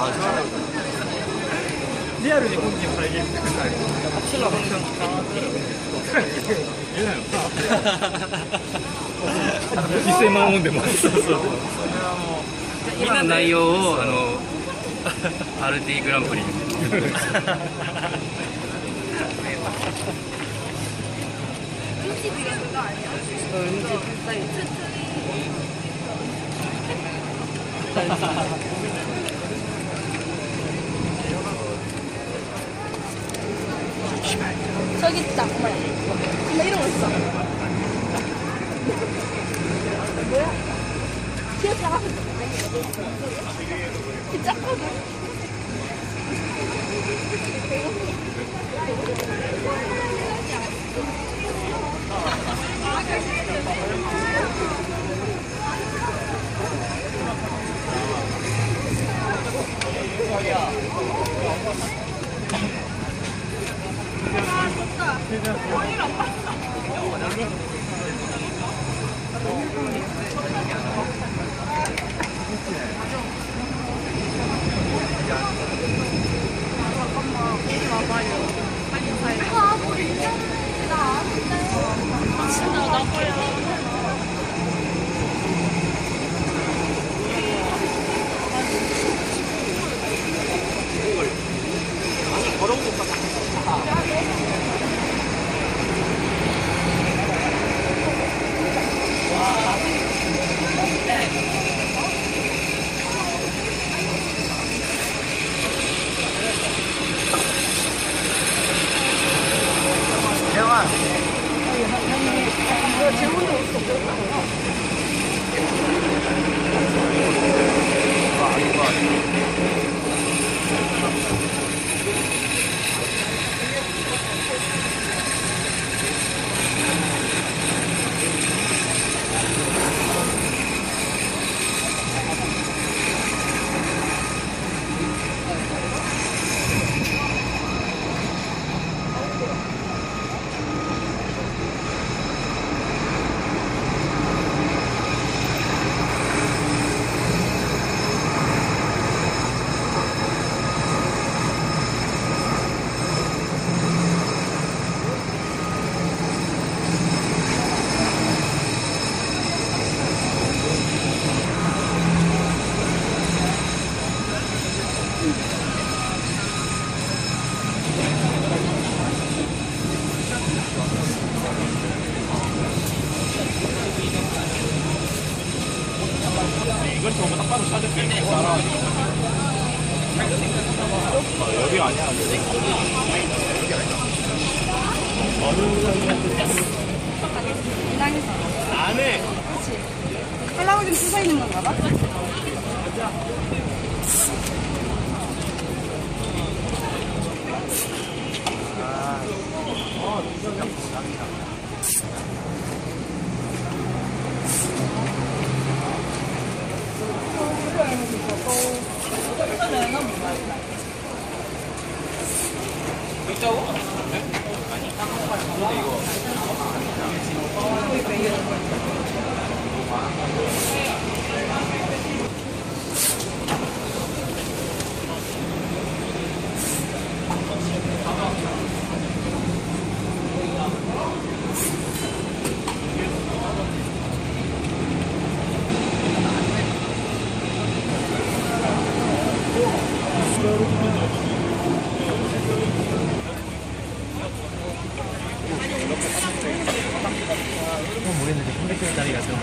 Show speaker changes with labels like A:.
A: リアルに本人を再現してください。白本当に言えないの1000万ウォンでも。そうそう。
B: 今の内容をRT グランプリに。
C: 저기 있다. 엄마 이런 거 있어. 뭐야? 귀엽다. 작거든.
A: 이건 정말 딱 봐도 찾을게. 여기 아니야. 안에.
C: 그렇지. 콜라보 좀 뜯어 있는 건가 봐.
A: 있다고? 네? 아니, 근데 이거.
B: 모르겠는데 300kg짜리가 좀